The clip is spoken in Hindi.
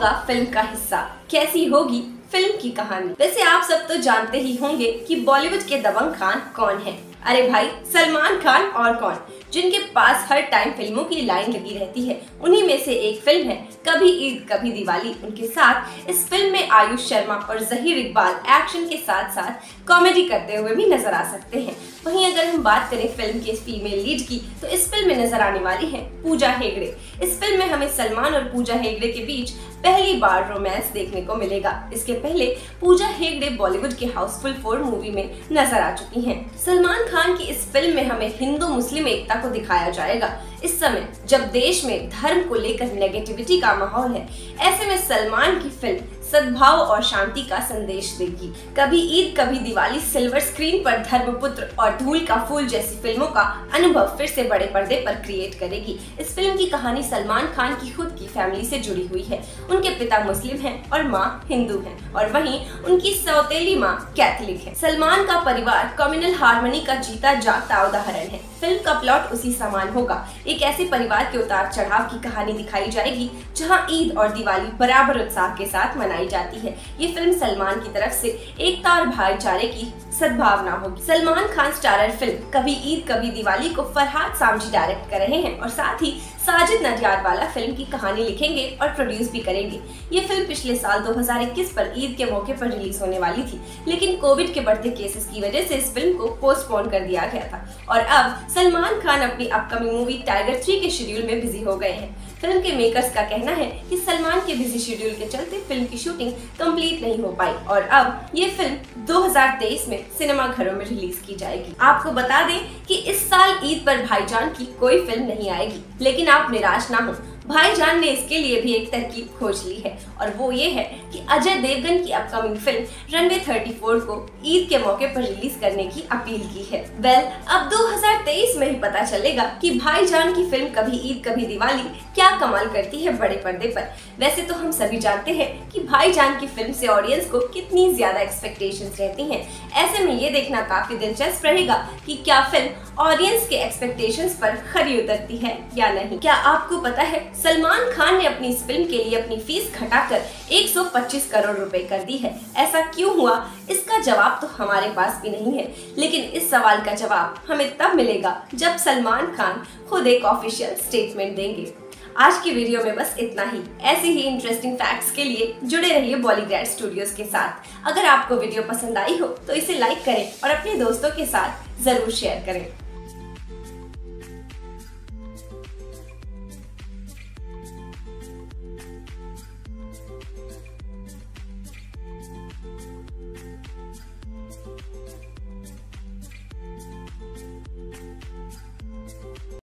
होगा फिल्म का हिस्सा, कैसी होगी फिल्म की कहानी। वैसे आप सब तो जानते ही होंगे कि बॉलीवुड के दबंग खान कौन है। अरे भाई, सलमान खान और कौन, जिनके पास हर टाइम फिल्मों की लाइन लगी रहती है। उन्हीं में से एक फिल्म है कभी ईद कभी दिवाली। उनके साथ इस फिल्म में आयुष शर्मा और जहीर इकबाल एक्शन के साथ साथ कॉमेडी करते हुए भी नजर आ सकते हैं। वहीं अगर हम बात करें फिल्म के फीमेल लीड की, तो इस फिल्म में नजर आने वाली है पूजा हेगड़े। इस फिल्म में हमें सलमान और पूजा हेगड़े के बीच पहली बार रोमांस देखने को मिलेगा। इसके पहले पूजा हेगड़े बॉलीवुड के हाउसफुल 4 मूवी में नजर आ चुकी हैं। सलमान खान की इस फिल्म में हमें हिंदू मुस्लिम एकता को दिखाया जाएगा। इस समय जब देश में धर्म को लेकर नेगेटिविटी का माहौल है, ऐसे में सलमान की फिल्म सद्भाव और शांति का संदेश देगी। कभी ईद कभी दिवाली सिल्वर स्क्रीन पर धर्मपुत्र और धूल का फूल जैसी फिल्मों का अनुभव फिर से बड़े पर्दे पर क्रिएट करेगी। इस फिल्म की कहानी सलमान खान की खुद की फैमिली से जुड़ी हुई है। उनके पिता मुस्लिम हैं और माँ हिंदू हैं, और वहीं उनकी सौतेली माँ कैथोलिक है। सलमान का परिवार कम्युनल हार्मनी का जीता जागता उदाहरण है। फिल्म का प्लॉट उसी समान होगा। एक ऐसे परिवार के उतार चढ़ाव की कहानी दिखाई जाएगी जहां ईद और दिवाली बराबर उत्साह के साथ मनाई जाती है। ये फिल्म सलमान की तरफ से एकता और भाईचारे की सद्भावना होगी। सलमान खान स्टारर फिल्म कभी ईद कभी दिवाली को फरहाद सामजी डायरेक्ट कर रहे हैं और साथ ही साजिद नडियाडवाला फिल्म की कहानी लिखेंगे और प्रोड्यूस भी करेंगे। ये फिल्म पिछले साल 2021 पर ईद के मौके पर रिलीज होने वाली थी, लेकिन कोविड के बढ़ते केसेस की वजह से इस फिल्म को पोस्टपोन कर दिया गया था और अब सलमान खान अपनी अपकमिंग मूवी टाइगर 3 के शेड्यूल में बिजी हो गए हैं। फिल्म के मेकर्स का कहना है कि सलमान के बिजी शेड्यूल के चलते फिल्म की शूटिंग कंप्लीट नहीं हो पाई और अब ये फिल्म 2023 में सिनेमा घरों में रिलीज की जाएगी। आपको बता दें कि इस साल ईद पर भाईजान की कोई फिल्म नहीं आएगी, लेकिन आप निराश ना हो, भाईजान ने इसके लिए भी एक तरकीब खोज ली है और वो ये है कि अजय देवगन की अपकमिंग फिल्म रनवे 34 को ईद के मौके पर रिलीज करने की अपील की है। अब 2023 में ही पता चलेगा कि भाईजान की फिल्म कभी ईद कभी दिवाली क्या कमाल करती है बड़े पर्दे पर। वैसे तो हम सभी जानते हैं कि भाईजान की फिल्म से ऑडियंस को कितनी ज्यादा एक्सपेक्टेशंस रहती हैं। ऐसे में ये देखना काफी दिलचस्प रहेगा कि क्या फिल्म ऑडियंस के एक्सपेक्टेशंस पर खरी उतरती है या नहीं। क्या आपको पता है सलमान खान ने अपनी इस फिल्म के लिए अपनी फीस घटाकर 125 करोड़ रुपए कर दी है। ऐसा क्यों हुआ, इसका जवाब तो हमारे पास भी नहीं है, लेकिन इस सवाल का जवाब हमें तब मिलेगा जब सलमान खान खुद एक ऑफिशियल स्टेटमेंट देंगे। आज की वीडियो में बस इतना ही। ऐसे ही इंटरेस्टिंग फैक्ट्स के लिए जुड़े रहिए बॉलीग्रैड स्टूडियोज के साथ। अगर आपको वीडियो पसंद आई हो तो इसे लाइक करें और अपने दोस्तों के साथ जरूर शेयर करें।